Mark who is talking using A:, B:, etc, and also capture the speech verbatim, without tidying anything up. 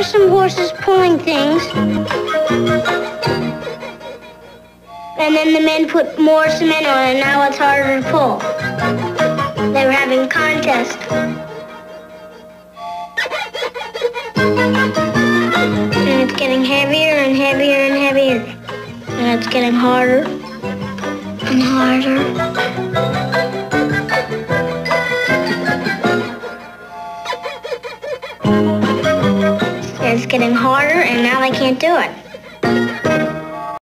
A: some horses pulling things. And then the men put more cement on it, and now it's harder to pull. They were having a contest. And it's getting heavier and heavier and heavier. And it's getting harder and harder. And it's getting harder, and now they can't do it.